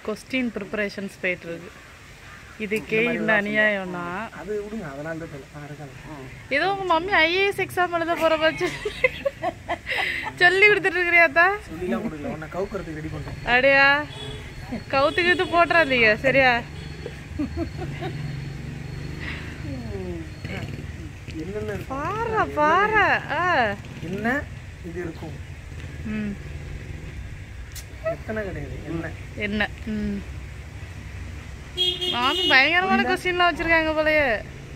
Question preparations போயிட்டு இருக்கு. இதுக்கே இந்த அநியாயம்னா அது விடுங்க, அதனால தான் ஏதோ உங்க மம்மி ஐஏஎஸ் எக்ஸாம் எழுத போற பட்ச சொல்லி கொடுத்துட்டு இருக்கிறியாத்தா? சொல்லிலாம் கொடுக்கல, உன்னை கவுக்கிறதுக்கு ரெடி பண்ணுறேன். அப்படியா? கவுத்துக்கிட்டு போட்டுறாதீங்க சரியா? என்னென்ன பாரு பாரு என்ன இது இருக்கும், எத்தனை கிடையாது என்ன என்ன. மாமி பயங்கரமான கொஸ்டின்லாம் வச்சிருக்காங்க போலயே.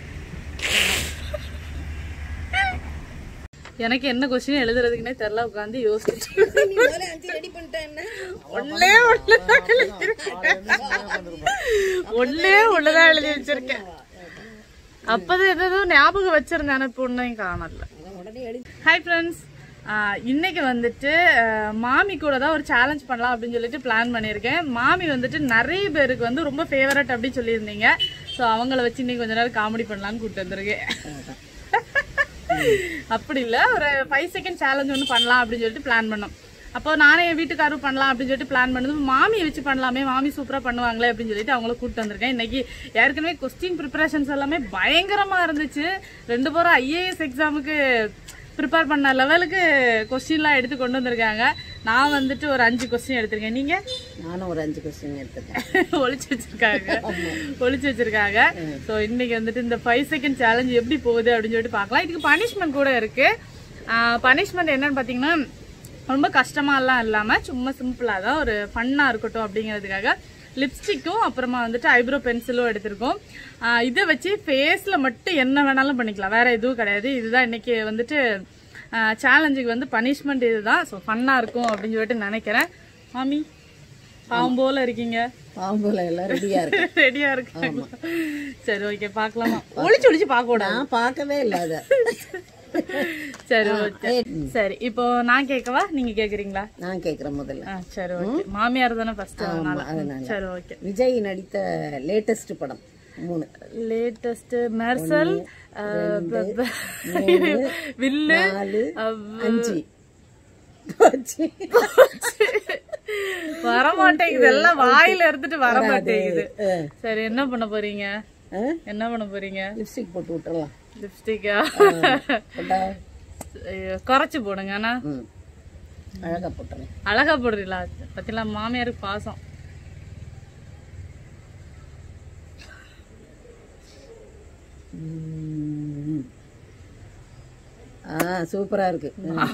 எனக்கு என்ன கொஸ்டின் எழுதுறதுக்குன்னே தெரியல, உட்காந்து யோசிச்சு ஒன்னே ஒண்ணுதான் எழுதி வச்சிருக்கேன். அப்பதான் எதோ ஞாபகம் வச்சிருந்தேன், இப்ப ஒன்னையும் காணல. ஹாய் ஃப்ரெண்ட்ஸ், இன்னைக்கு வந்துட்டு மாமி கூட தான் ஒரு சேலஞ்ச் பண்ணலாம் அப்படின்னு சொல்லிட்டு பிளான் பண்ணியிருக்கேன். மாமி வந்துட்டு நிறைய பேருக்கு வந்து ரொம்ப ஃபேவரட் அப்படின்னு சொல்லியிருந்தீங்க. ஸோ அவங்கள வச்சு இன்னைக்கு கொஞ்ச நேரம் காமெடி பண்ணலான்னு கூப்பிட்டு வந்திருக்கேன். அப்படி இல்லை, ஒரு 5 செகண்ட் சேலஞ்ச் ஒன்று பண்ணலாம் அப்படின்னு சொல்லிட்டு பிளான் பண்ணோம். அப்போ நானே என் வீட்டுக்காரரும் பண்ணலாம் அப்படின்னு சொல்லிட்டு பிளான் பண்ணது. மாமியை வச்சு பண்ணலாமே, மாமி சூப்பராக பண்ணுவாங்களே அப்படின்னு சொல்லிட்டு அவங்கள கூப்பிட்டு வந்திருக்கேன். இன்னைக்கு ஏற்கனவே கொஸ்டின் ப்ரிப்பரேஷன்ஸ் எல்லாமே பயங்கரமாக இருந்துச்சு. 2 பேரும் ஐஏஎஸ் எக்ஸாமுக்கு ப்ரிப்பேர் பண்ண லெவலுக்கு கொஸ்டின்லாம் எடுத்து கொண்டு வந்திருக்காங்க. நான் வந்துட்டு ஒரு 5 கொஸ்டின் எடுத்திருக்கேன். நீங்க? நானும் ஒரு 5 கொஸ்டின் எடுத்திருக்கேன். ஒளிச்சு வச்சிருக்காங்க. ஸோ இன்னைக்கு வந்துட்டு இந்த 5 செகண்ட் சேலஞ்ச் எப்படி போகுது அப்படின்னு சொல்லிட்டு பார்க்கலாம். இதுக்கு பனிஷ்மெண்ட் கூட இருக்கு. பனிஷ்மெண்ட் என்னன்னு பார்த்தீங்கன்னா, ரொம்ப கஷ்டமாலாம் இல்லாமல் சும்மா சிம்பிளாக தான் ஒரு ஃபன்னாக இருக்கட்டும் அப்படிங்கிறதுக்காக லிப்ஸ்டிக்கும் அப்புறமா வந்துட்டு ஐப்ரோ பென்சிலும் எடுத்திருக்கோம். இதை வச்சு ஃபேஸில் மட்டும் என்ன வேணாலும் பண்ணிக்கலாம், வேற எதுவும் கிடையாது. இதுதான் இன்னைக்கு வந்துட்டு சேலஞ்சுக்கு வந்து பனிஷ்மெண்ட் இதுதான். ஸோ ஃபன்னாக இருக்கும் அப்படின்னு சொல்லிட்டு நினைக்கிறேன். மாமி பாவம் போல இருக்கீங்க. பாவம் போல எல்லாம் ரெடியா இருக்கு. ரெடியா இருக்கு. சரி ஓகே, பார்க்கலாமா? ஒளிச்சு பார்க்க கூடாது. நான் பார்க்கவே இல்லை அதை. சரி ஓகே. சரி இப்போ நான் கேட்கவா, நீங்க கேக்குறீங்களா? நான் கேக்குறேன் முதல்ல. சரி ஓகே. மாமியார் தானே ஃபர்ஸ்ட், அதனால. சரி ஓகே. விஜய் நடித்த லேட்டஸ்ட் படம் 3. லேட்டஸ்ட் மெர்சல், வில்லு, 5 வரமாட்டேங்குது, எல்லாம் வாயில இருந்துட்டு வரமாட்டேங்குது. சரி என்ன பண்ண போறீங்க? என்ன பண்ண போறீங்க? லிப்ஸ்டிக் போட்டு விட்டுறலாம். லிப்ஸ்டிக்கா? குறைச்சு போடுங்க. ஆனா அழகா போட்டுறேன். அழகா போடுறீங்களா? பத்தில மாமியாருக்கு பாசம். சூப்பரா இருக்கு.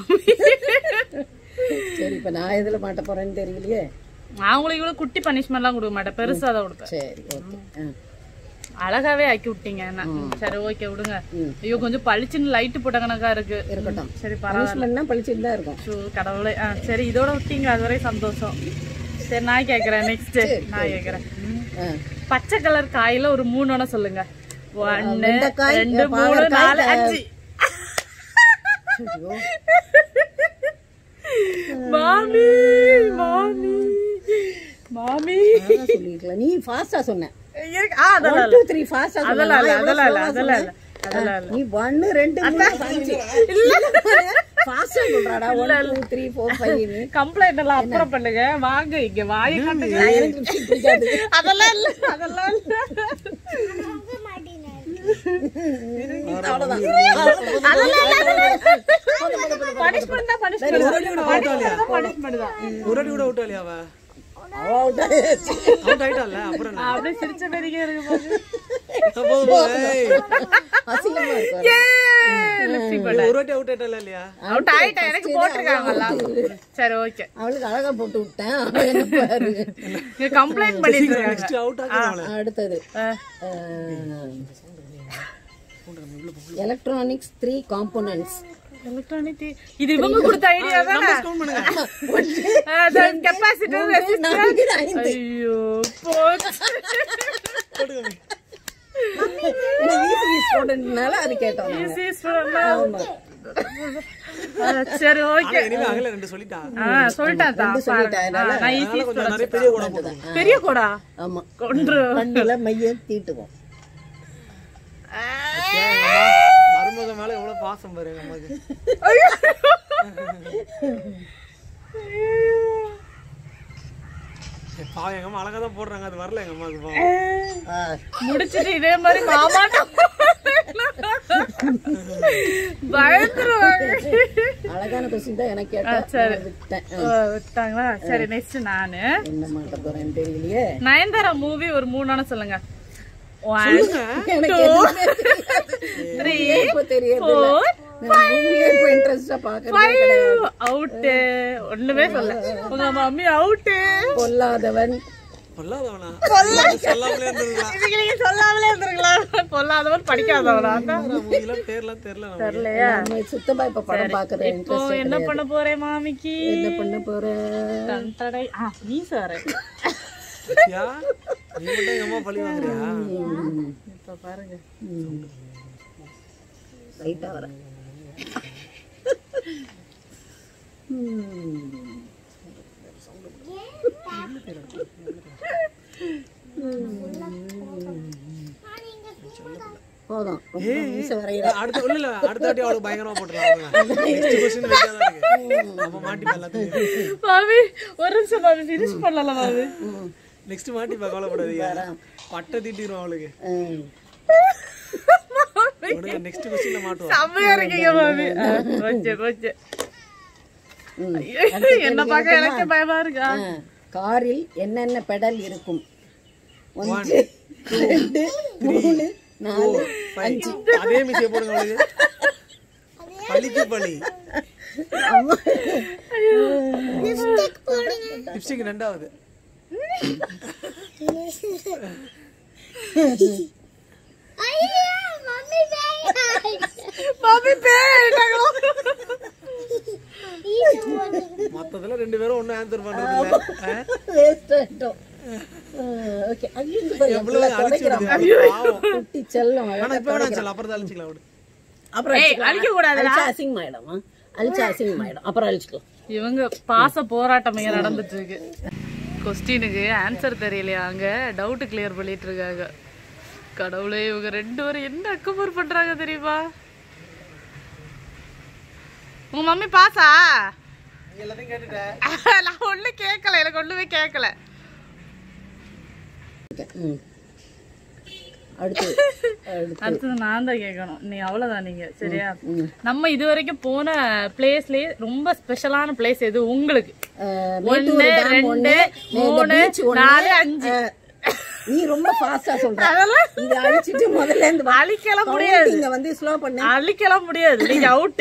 சரி, இப்ப நான் எதுல மாட்ட போறேன்னு தெரியலையே. நான் உங்களுக்கு இவ்வளவு குட்டி பனிஷ்மெண்ட் எல்லாம் கொடுக்க மாட்டேன், பெருசா தான் கொடுப்பேன். சரி ஓகே. அழகாவே ஆக்கி விட்டீங்க. சரி ஓகே விடுங்க. ஐயோ கொஞ்சம் பளிச்சுன்னு லைட் போட்ட கணக்கா இருக்கு. இருக்கட்டும். சரி பரவாயில்ல, பளிச்சுன்னு தான் இருக்கும். கடவுளே. சரி இதோட விட்டீங்க, அதுவரை சந்தோஷம். சரி நான் கேக்குறேன். நெக்ஸ்ட் நான் கேக்குறேன். பச்சை கலர் காயில ஒரு 3 சொல்லுங்க. 1 2 3 4 5. மாமி மாமி மாமி சொல்லிருக்கலாம். நீ ஃபாஸ்டா சொன்ன. 1 2 3 ஃபாஸ்டா சொன்ன. அதெல்லாம் நீ 1 2 3 5 இல்ல ஃபாஸ்டா சொல்றடா. 1 2 3 4 5. கம்ப்ளைண்ட் எல்லாம் அப்புறம் பண்ணுங்க, வாங்க இங்க வாயை காட்டுங்க. எனக்கு லிப்ஸ்டிக் பிடிக்காது. அதெல்லாம் இல்ல, அதெல்லாம் இல்ல. பனிஷ்மெண்ட் தான், பனிஷ்மெண்ட் ஒரு அடி கூட விட்டாலியா? அப்படியே சிரிச்ச பேருக்கே இருக்கு பாரு. எனக்கு போட்டிருக்காங்கல்ல. சரி ஓகே, அவளுக்கு அழகா போட்டு விட்டேன். கம்ப்ளைண்ட் பண்ணிருக்காங்க. அடுத்தது எலக்ட்ரானிக்ஸ் 3 காம்போனன்ட்ஸ். இது இவங்க கொடுத்த ஐடியா தானே? Capacitor, resistor. ஐயோ ஸ்டூடெண்ட்னால அது கேட்டோம். சரி ஓகே. பெரிய கோடா? ஆமா, கொன்று மைய தீட்டுவோம். மருமக மேல எவ்வளவு பாசம் பாருங்க நமக்கு. பாவம் எங்க அம்மா அழகா தான் போடுறாங்க, அது வரல எங்க அம்மாவுக்கு பாவம். முடிச்சிட்டு இதே மாதிரி மாமாட்ட பயந்துருவாங்க. அழகான கொஸ்டின் தான் எனக்கு கேட்டா. சரி விட்டேன். விட்டாங்களா? சரி நெக்ஸ்ட் நானு என்ன மாட்ட போறேன்னு தெரியலையே. நயன்தாரா மூவி ஒரு 3 சொல்லுங்க. 1 எனக்கு 2 எதுவுமே தெரியாது. 3 இப்ப தெரியறது 4 நான் மூவியே இப்ப இன்ட்ரெஸ்டா பாக்குறேன். 5 அவுட். ஒண்ணுமே சொல்ல. உங்க மம்மி அவுட். பொல்லாதவன். சொல்லாதவனா? சொல்லாமலே இருந்திருக்கலாம். இதுக்கு நீங்க சொல்லாமலே இருந்திருக்கலாம். பொல்லாதவன் படிக்காதவனா? மூவிலாம் பேர்லாம் தெரியல நமக்கு. தெரியலையா? நம்ம சுத்தமா இப்ப படம் பாக்குற இப்போ இன்ட்ரெஸ்ட் என்ன பண்ண போறேன் மாமிக்கு? என்ன பண்ண போற? தண்டடை. நீ சார் யா, நீ மட்டும் எங்க அம்மா பழி வாங்குறியா? இப்ப பாருங்க. ரைட்டா வர. போதும். அடுத்த இல்ல அடுத்த வாட்டி அவளுக்கு பயங்கரமா போட்டுருவாங்க. நெக்ஸ்ட் क्वेश्चन வைக்காத இருக்கு. நம்ம மாட்டிப்பா எல்லாத்தையும். மாமி ஒரு நிமிஷம் மாமி ஃபினிஷ் பண்ணல மாமி. நெக்ஸ்ட் மாட்டிப்பா, கவலைப்படாதீங்க. பட்டை தீட்டிரும் அவளுக்கு. நெக்ஸ்ட் क्वेश्चनல மாட்டுவா. செம்மையா இருக்கீங்க மாமி. கொஞ்சம் என்ன பார்க்க எனக்கு பயமா இருக்கா? காரில் என்னென்ன பெடல் இருக்கும்? 1 2 3 4 5. அதே மிஷியை போடுங்க அவளுக்கு. பலிக்கு பலி. லிப்ஸ்டிக் 2வது. மாமி மொத்தத்துல 2 பேரும் ஒண்ணு ஆன்சர் பண்றது இல்ல. வேஸ்ட் ஆயிட்டோம். ஓகே ஐயோ எவ்வளவு அழிச்சிடுது பாவம். குட்டி செல்லம். ஆனா இப்ப வேணாம் சொல்ல, அப்புறம் தான் அழிச்சிக்கலாம் விடு. அப்புறம் அழிக்க கூடாதுடா. அழிச்சா அசிங்கமாயிடும். அழிச்சா அசிங்கமாயிடும். அப்புறம் அழிச்சுக்கலாம். இவங்க பாச போராட்டம் இங்க நடந்துட்டு இருக்கு. கொஸ்டினுக்கு ஆன்சர் தெரியலையா? அங்க டவுட் கிளியர் பண்ணிட்டு இருக்காங்க. கடவுளே, இவங்க 2 பேரும் என்ன அக்கம்பர் பண்றாங்க தெரியுமா? உங்க மம்மி பாசா? எல்லாத்தையும் கேட்டுட்டேன். நான் ஒண்ணு கேட்கல, எனக்கு ஒண்ணுமே கேட்கல. அடுத்தது நான் தான் கேட்கணும். நீ அவ்வளவுதான் நீங்க சரியா? நம்ம இது வரைக்கும் போன பிளேஸ்லயே ரொம்ப ஸ்பெஷலான பிளேஸ் எது உங்களுக்கு? 1 2 3 4 5. நீ ரொம்ப ஃபாஸ்டா சொல்ற. இத அழிச்சிட்டு முதல்ல இருந்து அழிக்கலாம் முடியாது. நீங்க வந்து ஸ்லோ பண்ணு. அழிக்கலாம் முடியாது. நீங்க அவுட்.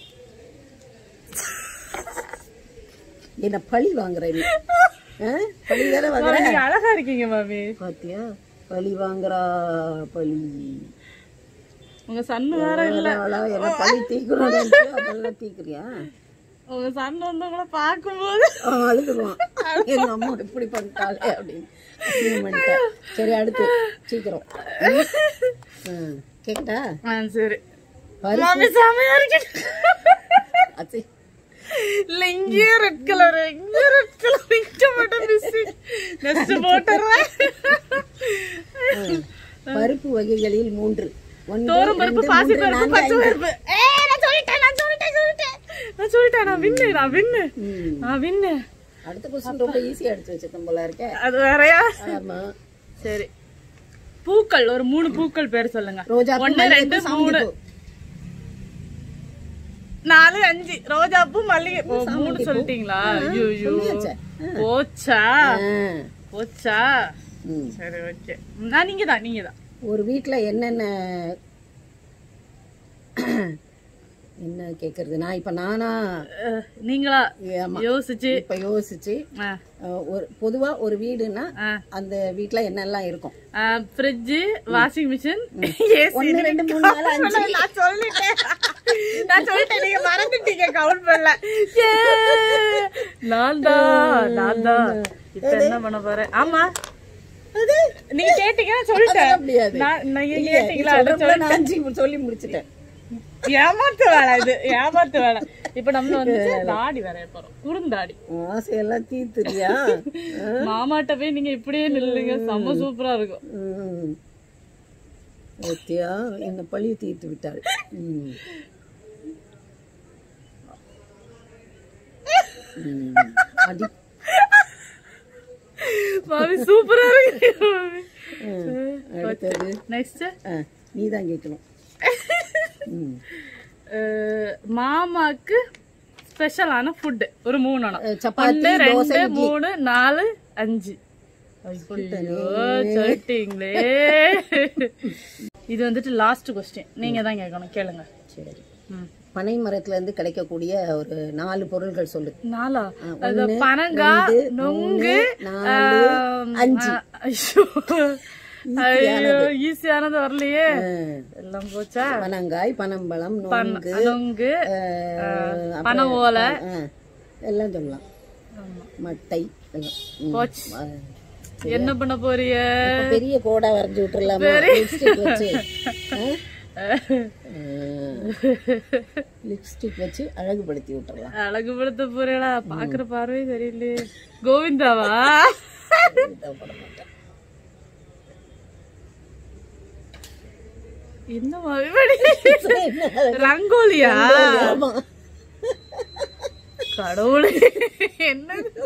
என்ன பழி வாங்குற நீ? பழி வேற வாங்குற. நீங்க அழகா இருக்கீங்க மாமி. பாத்தியா? பழி வாங்குறா பழி. உங்க சன்னு வேற இல்ல. என்ன பழி தீக்குறோம் அதெல்லாம் தீக்குறியா? உங்க சன்னு வந்து உங்களை பார்க்கும்போது அழுதுருவான். எங்க அம்மா இப்படி பண்ணிட்டாளே அப்படின்னு. சரி அடுத்து சீக்கிரம் கேட்டா? சரி மாமி செமையா இருக்கு. இல்ல இங்கேயே ரெட் கலர், இங்கே ரெட் கலர், இங்க மட்டும் மிஸ்ஸிங். நெக்ஸ்ட் போட்டுறேன். பருப்பு வகைகளில் 3. தோரம் பருப்பு, பாசி பருப்பு, பச்சை பருப்பு. நான் சொல்லிட்டேன். நான் வின்னு. அடுத்த क्वेश्चन ரொம்ப ஈஸியா எடுத்து வச்சிருக்கேன் போல இருக்கே. அது வேறயா? ஆமா. சரி. பூக்கள் ஒரு 3 பூக்கள் பேர் சொல்லுங்க. 1 2 3 4 5. ரோஜா பூ, மல்லிகை. 3 சொல்லிட்டீங்களா? ஐயோ போச்சா? சரி ஓகே. நீங்க தான். ஒரு வீட்ல என்னென்ன என்ன கேக்குறது? நான் இப்ப நானா நீங்களா யோசிச்சு ஒரு பொதுவா ஒரு வீடுனா அந்த வீட்ல என்னெல்லாம் இருக்கும்? Fridge, washing machine, AC. 1 2 3 4 5. நான் சொல்லிட்டேன். நீங்க மறந்துட்டீங்க, கவுண்ட் பண்ணல. நான் தான் இப்ப என்ன பண்ண போறேன்? ஆமா நீங்க கேட்டீங்க, சொல்லிட்டேன். நீங்க கேட்டீங்களா? சொல்லி முடிச்சிட்டேன். ஏமாத்து வேலை. இப்ப நம்ம வந்து தாடி வரைய போறோம். குறுந்தாடி. ஆசையெல்லாம் தீர்த்துறியா? மாமாட்ட போய் நீங்க இப்படியே நில்லுங்க, செம்ம சூப்பரா இருக்கும். ஓகேயா? என்ன பழி தீர்த்து விட்டாள். அடி மாமி சூப்பரா இருக்கு மாமி. அடுத்தது நெக்ஸ்ட் நீ தான் கேட்கணும். மாமாக்கு ஸ்பெஷலான ஃபுட் ஒரு 3 அணம். சப்பாத்தி, 1 தோசை, 2 3 4 5. சொல்லிட்டீங்களே. இது வந்துட்டு லாஸ்ட் கொஸ்டின், நீங்க தான் கேட்கணும், கேளுங்க. சரி. பனை மரத்துல இருந்து கிடைக்கக்கூடிய ஒரு 4 பொருட்கள் சொல்லு. 4 அது பனங்காய், நொங்கு, 5. ஐயோ ஈஸியானது வரலையே. எல்லாம் போச்சா? பனங்காய், பனம்பழம், நொங்கு, பனை ஓலை எல்லாம் சொல்லலாம். மட்டை எல்லாம் போச்சு. என்ன பண்ண போறிய? பெரிய கோடா வரைஞ்சு விட்டுறலாமா? லிப்ஸ்டிக் வச்சு லிப்ஸ்டிக் வச்சு அழகுபடுத்தி விட்டுறலாம். அழகுபடுத்த போறீங்களா? பாக்குற பார்வை சரியில்லையே. கோவிந்தாவா? என்ன ரங்கோலியா? கடவுளே, என்ன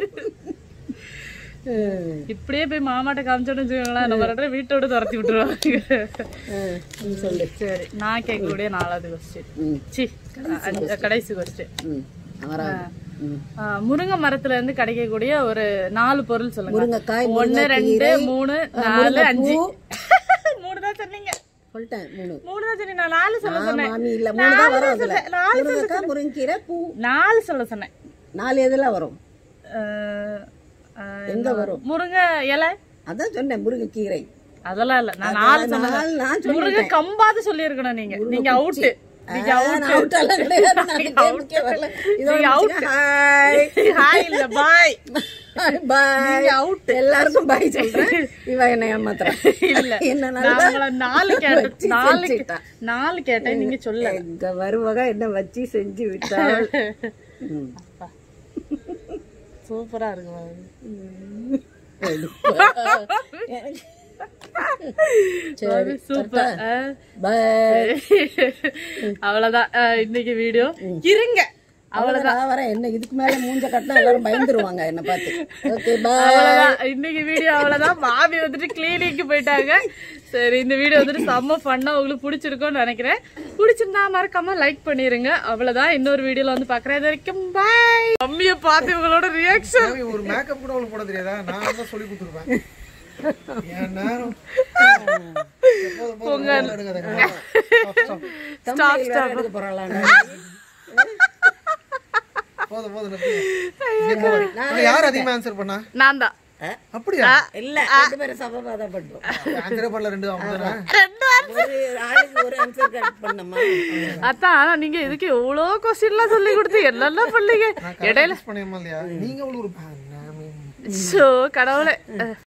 இப்படியே போய் மாமாட்ட காமிச்சோன்னு வச்சுக்கோங்களேன், நம்ம வீட்டோட துரத்தி விட்டுருவாங்க. சொல்லு. சரி, நான் கேட்கக்கூடிய 4வது கொஸ்டின், கடைசி கொஸ்டின். முருங்கை மரத்துல இருந்து கிடைக்கக்கூடிய ஒரு 4 பொருள் சொல்லுங்க. முருங்கைக்காய், 1 2 3 4 5. 3 தான் சொன்னீங்க. சொல்லிட்டேன். 3 தான் சொன்னீங்க. நான் 4 சொல்ல சொன்னேன். மாமி இல்ல 3 தான் வரும் அதுல. முருங்கைக்காய், முருங்கீரை, பூ. 4 சொல்ல சொன்னேன். 4 எதுல வரும்? எங்க வரும்? முருங்கை இலை. அதான் சொன்னேன், முருங்கைக்கீரை. அதெல்லாம் இல்ல, நான் 4 சொன்னேன். முருங்கை கம்பாது சொல்லி இருக்கணும். நீங்க அவுட். நீங்க அவுட் அல்ல, கிடையாது. நீங்க அவுட். ஹாய் இல்ல, பாய். பாய். அவுட். எல்லாருக்கும் பாய் சொல்றேன். இவ என்ன ஏமாத்துறா? இல்ல, என்ன 4 கேட்டேன், நீங்க சொல்ல. எங்க வருவக என்ன வச்சு செஞ்சு விட்டாள். சூப்பரா இருக்கு. சூப்பர். அவ்வளவுதான் இன்னைக்கு வீடியோ. இருங்க, அவ்வளவுதான். வர என்ன இதுக்கு மேல மூஞ்ச கட்டினா எல்லாரும் பயந்துருவாங்க என்ன பார்த்து. ஓகே, அவ்வளவுதான் இன்னைக்கு வீடியோ. அவ்வளவுதான். மாமி வந்துட்டு கிளினிக்கு போயிட்டாங்க. சரி, இந்த வீடியோ வந்துட்டு செம்ம ஃபன்னா உங்களுக்கு பிடிச்சிருக்கும்னு நினைக்கிறேன். பிடிச்சிருந்தா மறக்காம லைக் பண்ணிருங்க. அவ்வளவுதான். இன்னொரு வீடியோல வந்து பாக்குறேன். இது வரைக்கும் பாய். மம்மியை பார்த்து உங்களோட ரியாக்ஷன். ஒரு மேக்கப் கூட உங்களுக்கு போட தெரியாதா? நான் தான் சொல்லி கொடுத்துருப்பேன். யார் அதிகமா ஆன்சர் பண்ணா? நான் தான். அப்படியா? இல்ல, 2 பேரும் சமபாதம் பண்றோம். ஆன்சரே பண்ணல, 2 ஒரு ஆன்சர் கரெக்ட் பண்ணமா? அதான், ஆனா நீங்க இதுக்கு எவ்வளவு கொஸ்டின்லாம் சொல்லி கொடுத்து என்னெல்லாம் பண்ணீங்க. இடையில பண்ணியமா இல்லையா? நீங்க ஒரு கடவுளே.